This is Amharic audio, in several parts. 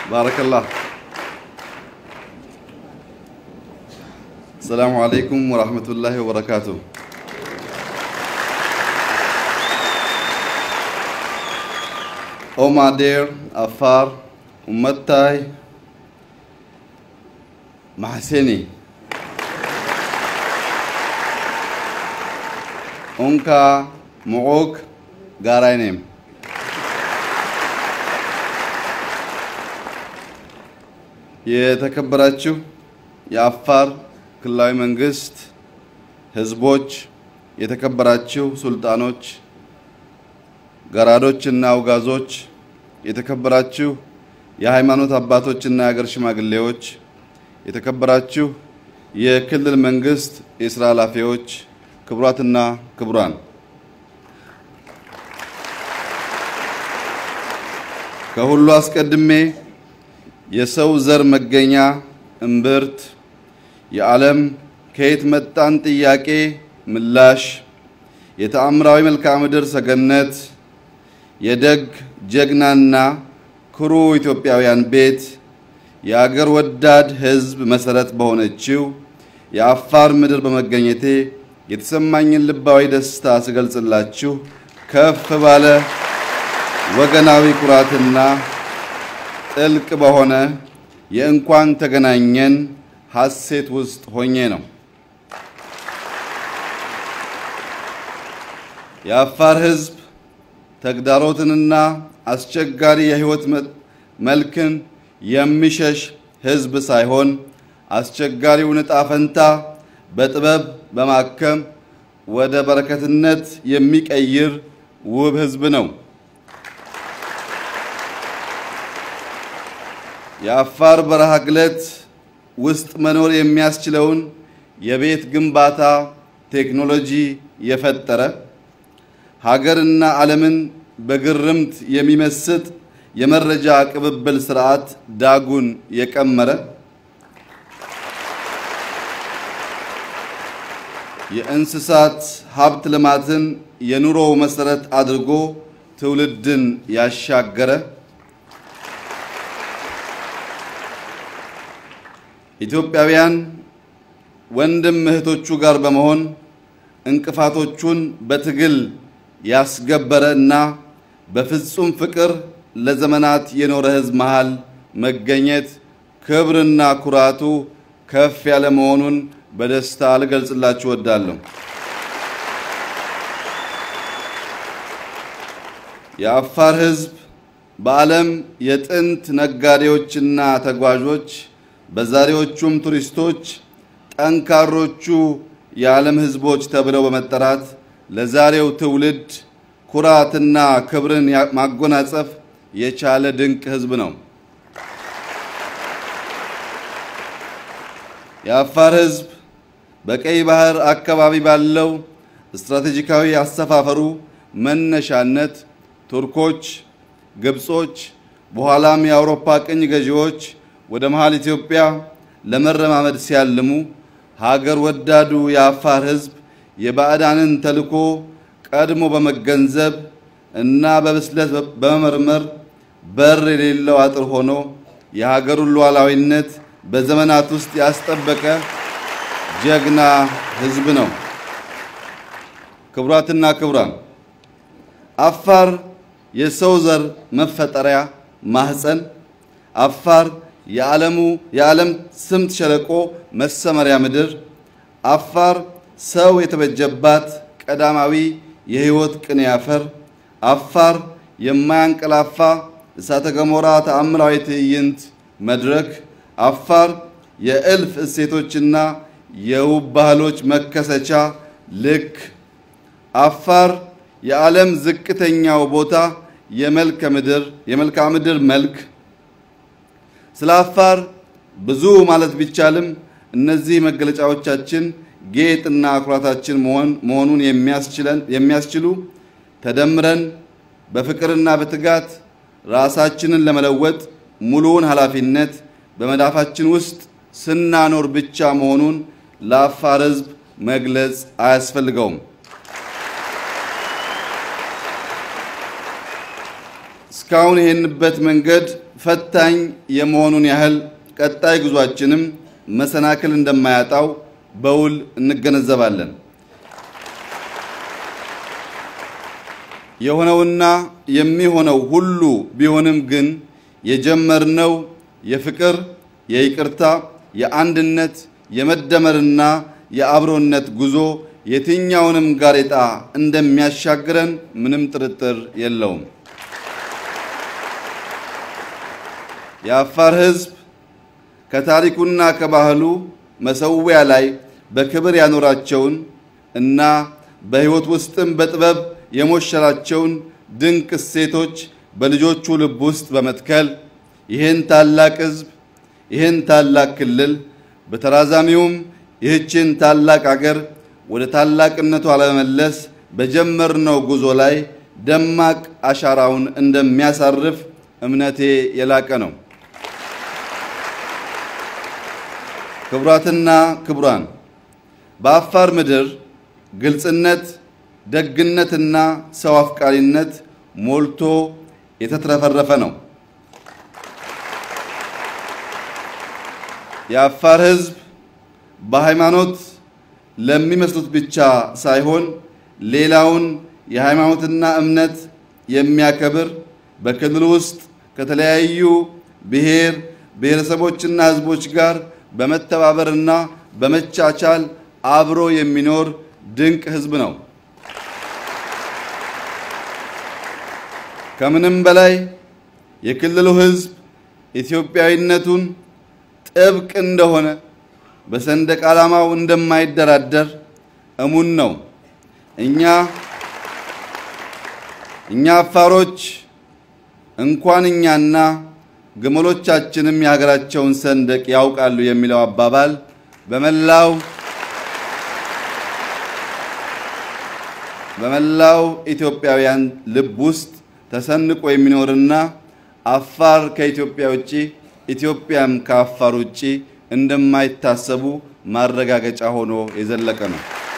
بارك الله. السلام عليكم ورحمة الله وبركاته. Oh my dear Afar, Ummatai, Mahsini. Onka Mu'ok Garainim. የተከበራችሁ የአፋር ክልላዊ መንግስት ህዝቦች የተከበራችሁ ሱልጣኖች ገራዶችና አውጋዞች የተከበራችሁ የሃይማኖት አባቶችና የአገር ሽማግሌዎች የተከበራችሁ የክልል መንግስት የሥራ ኃላፊዎች ክቡራትና ክቡራን ከሁሉ አስቀድሜ የሰው ዘር መገኛ እምብርት የዓለም ከየት መጣን ጥያቄ ምላሽ የተአምራዊ መልክዓ ምድር ሰገነት የደግ ጀግናና ኩሩ ኢትዮጵያውያን ቤት የአገር ወዳድ ህዝብ መሰረት በሆነችው የአፋር ምድር በመገኘቴ የተሰማኝን ልባዊ ደስታ ስገልጽላችሁ ከፍ ባለ ወገናዊ ኩራትና ጥልቅ በሆነ የእንኳን ተገናኘን ሐሴት ውስጥ ሆኜ ነው። የአፋር ህዝብ ተግዳሮትንና አስቸጋሪ የህይወት መልክን የሚሸሽ ህዝብ ሳይሆን አስቸጋሪውን ዕጣ ፈንታ በጥበብ በማከም ወደ በረከትነት የሚቀይር ውብ ህዝብ ነው። የአፋር በረሃ ግለት ውስጥ መኖር የሚያስችለውን የቤት ግንባታ ቴክኖሎጂ የፈጠረ ሀገርና ዓለምን በግርምት የሚመስጥ የመረጃ ቅብብል ስርዓት ዳጉን የቀመረ የእንስሳት ሀብት ልማትን የኑሮው መሰረት አድርጎ ትውልድን ያሻገረ ኢትዮጵያውያን ወንድም እህቶቹ ጋር በመሆን እንቅፋቶቹን በትግል ያስገበረና በፍጹም ፍቅር ለዘመናት የኖረ ህዝብ መሃል መገኘት ክብርና ኩራቱ ከፍ ያለ መሆኑን በደስታ ልገልጽላችሁ ወዳለሁ። የአፋር ህዝብ በዓለም የጥንት ነጋዴዎችና ተጓዦች በዛሬዎቹም ቱሪስቶች ጠንካሮቹ የዓለም ህዝቦች ተብለው በመጠራት ለዛሬው ትውልድ ኩራትና ክብርን ማጎናጸፍ የቻለ ድንቅ ህዝብ ነው። የአፋር ህዝብ በቀይ ባህር አካባቢ ባለው ስትራቴጂካዊ አሰፋፈሩ መነሻነት ቱርኮች፣ ግብጾች በኋላም የአውሮፓ ቅኝ ገዢዎች ወደ መሃል ኢትዮጵያ ለመረማመድ ሲያልሙ ሀገር ወዳዱ የአፋር ህዝብ የባዕዳንን ተልኮ ቀድሞ በመገንዘብ እና በብስለት በመመርመር በር የሌለው አጥር ሆኖ የሀገሩን ሉዓላዊነት በዘመናት ውስጥ ያስጠበቀ ጀግና ህዝብ ነው። ክቡራትና ክቡራን አፋር የሰው ዘር መፈጠሪያ ማህፀን አፋር የዓለም ስምጥ ሸለቆ መሰመሪያ ምድር አፋር ሰው የተበጀባት ቀዳማዊ የህይወት ቅኔ አፈር አፋር የማያንቀላፋ እሳተ ገሞራ ተአምራዊ ትዕይንት መድረክ አፋር የእልፍ እሴቶችና የውብ ባህሎች መከሰቻ ልክ አፋር የዓለም ዝቅተኛው ቦታ የመልክዓ ምድር መልክ ስለ አፋር ብዙ ማለት ቢቻልም እነዚህ መገለጫዎቻችን ጌጥና ኩራታችን መሆኑን የሚያስችሉ ተደምረን በፍቅርና በትጋት ራሳችንን ለመለወጥ ሙሉውን ኃላፊነት በመዳፋችን ውስጥ ስናኖር ብቻ መሆኑን ለአፋር ህዝብ መግለጽ አያስፈልገውም። እስካሁን ይሄንበት መንገድ ፈታኝ የመሆኑን ያህል ቀጣይ ጉዟችንም መሰናክል እንደማያጣው በውል እንገነዘባለን። የሆነውና የሚሆነው ሁሉ ቢሆንም ግን የጀመርነው የፍቅር፣ የይቅርታ፣ የአንድነት፣ የመደመርና የአብሮነት ጉዞ የትኛውንም ጋሬጣ እንደሚያሻግረን ምንም ጥርጥር የለውም። የአፋር ሕዝብ ከታሪኩና ከባህሉ መሰዊያ ላይ በክብር ያኖራቸውን እና በሕይወት ውስጥም በጥበብ የሞሸራቸውን ድንቅ እሴቶች በልጆቹ ልብ ውስጥ በመትከል ይህን ታላቅ ሕዝብ፣ ይህን ታላቅ ክልል በተራዛሚውም ይህችን ታላቅ አገር ወደ ታላቅነቷ ለመመለስ በጀመርነው ጉዞ ላይ ደማቅ አሻራውን እንደሚያሳርፍ እምነቴ የላቀ ነው። ክቡራትና ክቡራን፣ በአፋር ምድር ግልጽነት፣ ደግነትና ሰው አፍቃሪነት ሞልቶ የተትረፈረፈ ነው። የአፋር ሕዝብ በሃይማኖት ለሚመስሉት ብቻ ሳይሆን ሌላውን የሃይማኖትና እምነት የሚያከብር በክልሉ ውስጥ ከተለያዩ ብሔረሰቦችና ሕዝቦች ጋር በመተባበርና በመቻቻል አብሮ የሚኖር ድንቅ ሕዝብ ነው። ከምንም በላይ የክልሉ ሕዝብ ኢትዮጵያዊነቱን ጥብቅ እንደሆነ በሰንደቅ ዓላማው እንደማይደራደር እሙን ነው። እኛ አፋሮች እንኳን እኛና ግመሎቻችንም የሀገራቸውን ሰንደቅ ያውቃሉ የሚለው አባባል በመላው ኢትዮጵያውያን ልብ ውስጥ ተሰንቆ የሚኖርና አፋር ከኢትዮጵያ ውጪ ኢትዮጵያም ከአፋር ውጪ እንደማይታሰቡ ማረጋገጫ ሆኖ የዘለቀ ነው።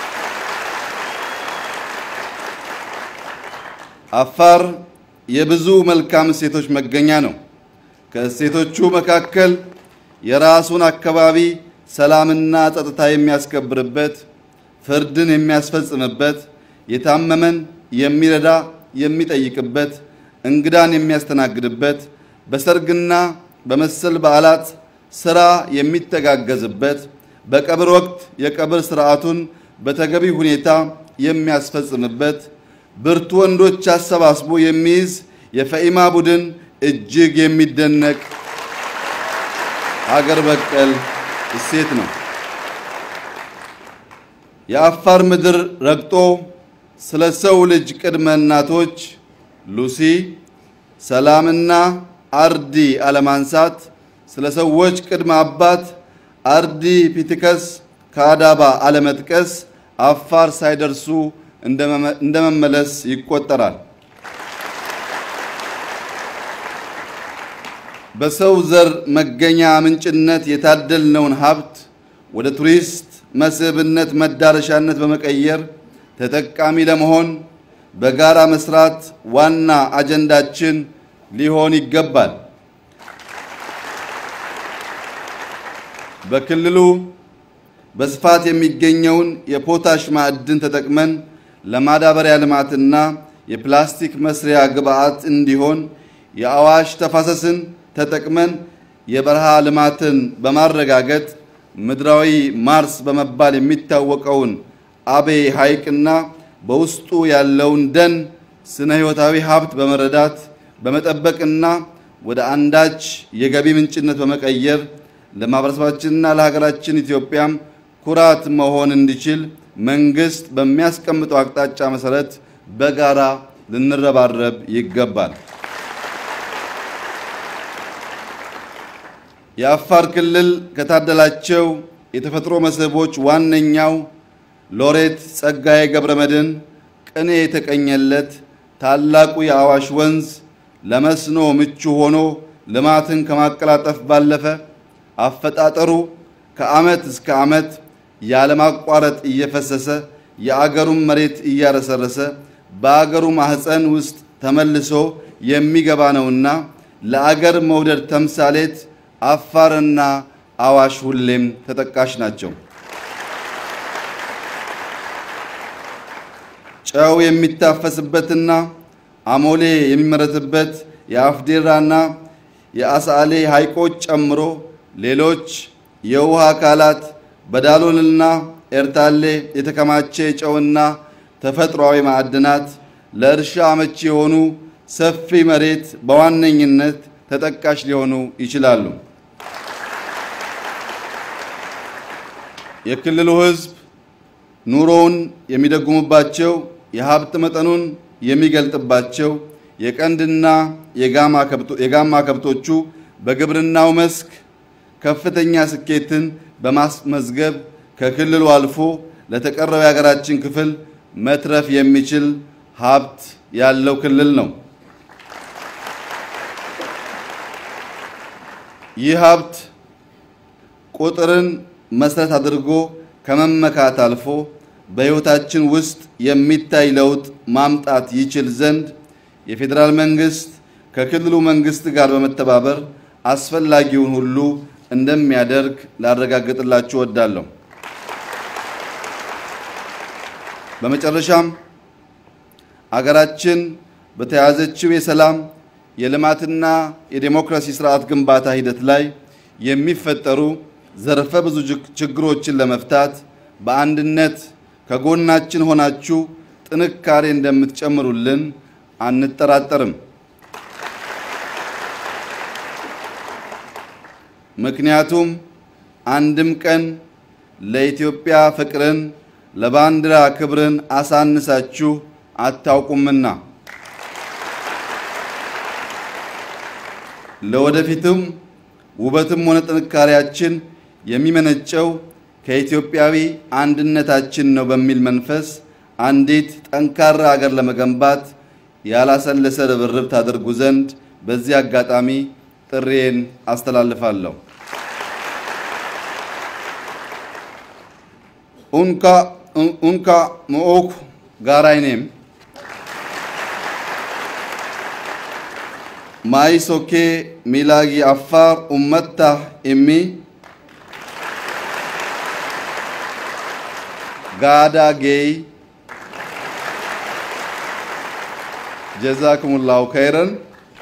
አፋር የብዙ መልካም እሴቶች መገኛ ነው። ከእሴቶቹ መካከል የራሱን አካባቢ ሰላምና ጸጥታ የሚያስከብርበት፣ ፍርድን የሚያስፈጽምበት፣ የታመመን የሚረዳ የሚጠይቅበት፣ እንግዳን የሚያስተናግድበት፣ በሰርግና በመሰል በዓላት ስራ የሚተጋገዝበት፣ በቀብር ወቅት የቀብር ስርዓቱን በተገቢ ሁኔታ የሚያስፈጽምበት፣ ብርቱ ወንዶች አሰባስቦ የሚይዝ የፈኢማ ቡድን እጅግ የሚደነቅ አገር በቀል እሴት ነው። የአፋር ምድር ረግጦ ስለ ሰው ልጅ ቅድመ እናቶች ሉሲ፣ ሰላምና አርዲ አለማንሳት፣ ስለ ሰዎች ቅድመ አባት አርዲ ፒቲከስ ከአዳባ አለመጥቀስ አፋር ሳይደርሱ እንደመመለስ ይቆጠራል። በሰው ዘር መገኛ ምንጭነት የታደልነውን ሀብት ወደ ቱሪስት መስህብነት መዳረሻነት በመቀየር ተጠቃሚ ለመሆን በጋራ መስራት ዋና አጀንዳችን ሊሆን ይገባል። በክልሉ በስፋት የሚገኘውን የፖታሽ ማዕድን ተጠቅመን ለማዳበሪያ ልማትና የፕላስቲክ መስሪያ ግብዓት እንዲሆን የአዋሽ ተፋሰስን ተጠቅመን የበረሃ ልማትን በማረጋገጥ ምድራዊ ማርስ በመባል የሚታወቀውን አቤይ ሐይቅና በውስጡ ያለውን ደን ስነ ሕይወታዊ ሀብት በመረዳት በመጠበቅና ወደ አንዳች የገቢ ምንጭነት በመቀየር ለማህበረሰባችንና ለሀገራችን ኢትዮጵያም ኩራት መሆን እንዲችል መንግስት በሚያስቀምጠው አቅጣጫ መሰረት በጋራ ልንረባረብ ይገባል። የአፋር ክልል ከታደላቸው የተፈጥሮ መስህቦች ዋነኛው ሎሬት ጸጋዬ ገብረመድህን ቅኔ የተቀኘለት ታላቁ የአዋሽ ወንዝ ለመስኖ ምቹ ሆኖ ልማትን ከማቀላጠፍ ባለፈ አፈጣጠሩ ከዓመት እስከ ዓመት ያለማቋረጥ እየፈሰሰ የአገሩን መሬት እያረሰረሰ በአገሩ ማህፀን ውስጥ ተመልሶ የሚገባ ነውና ለአገር መውደድ ተምሳሌት አፋርና አዋሽ ሁሌም ተጠቃሽ ናቸው። ጨው የሚታፈስበትና አሞሌ የሚመረትበት የአፍዴራና የአሳሌ ሐይቆች ጨምሮ ሌሎች የውሃ አካላት በዳሎልና ኤርታሌ የተከማቸ ጨውና ተፈጥሯዊ ማዕድናት ለእርሻ አመቺ የሆኑ ሰፊ መሬት በዋነኝነት ተጠቃሽ ሊሆኑ ይችላሉ። የክልሉ ሕዝብ ኑሮውን የሚደጉሙባቸው የሀብት መጠኑን የሚገልጥባቸው የቀንድና የጋማ ከብቶቹ በግብርናው መስክ ከፍተኛ ስኬትን በማስመዝገብ ከክልሉ አልፎ ለተቀረው የሀገራችን ክፍል መትረፍ የሚችል ሀብት ያለው ክልል ነው። ይህ ሀብት ቁጥርን መሰረት አድርጎ ከመመካት አልፎ በሕይወታችን ውስጥ የሚታይ ለውጥ ማምጣት ይችል ዘንድ የፌደራል መንግስት ከክልሉ መንግስት ጋር በመተባበር አስፈላጊውን ሁሉ እንደሚያደርግ ላረጋግጥላችሁ እወዳለሁ። በመጨረሻም አገራችን በተያዘችው የሰላም የልማትና የዲሞክራሲ ስርዓት ግንባታ ሂደት ላይ የሚፈጠሩ ዘርፈ ብዙ ችግሮችን ለመፍታት በአንድነት ከጎናችን ሆናችሁ ጥንካሬ እንደምትጨምሩልን አንጠራጠርም። ምክንያቱም አንድም ቀን ለኢትዮጵያ ፍቅርን ለባንዲራ ክብርን አሳንሳችሁ አታውቁምና ለወደፊቱም ውበትም ሆነ ጥንካሬያችን የሚመነጨው ከኢትዮጵያዊ አንድነታችን ነው በሚል መንፈስ አንዲት ጠንካራ ሀገር ለመገንባት ያላሰለሰ ርብርብ ታደርጉ ዘንድ በዚህ አጋጣሚ ጥሪዬን አስተላልፋለሁ። ኡንካ ሞኦክ ጋራይኔም ማይሶኬ ሚላጊ አፋር ኡመታ እሚ ጋዳ ጌይ ጀዛኩሙላሁ ኸይረን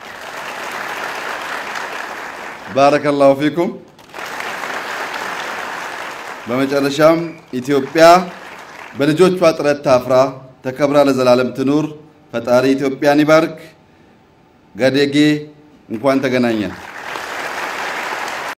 ባረከላሁ ፊኩም። በመጨረሻም ኢትዮጵያ በልጆቿ ጥረት ታፍራ ተከብራ ለዘላለም ትኑር። ፈጣሪ ኢትዮጵያን ይባርክ። ገደጌ እንኳን ተገናኘን።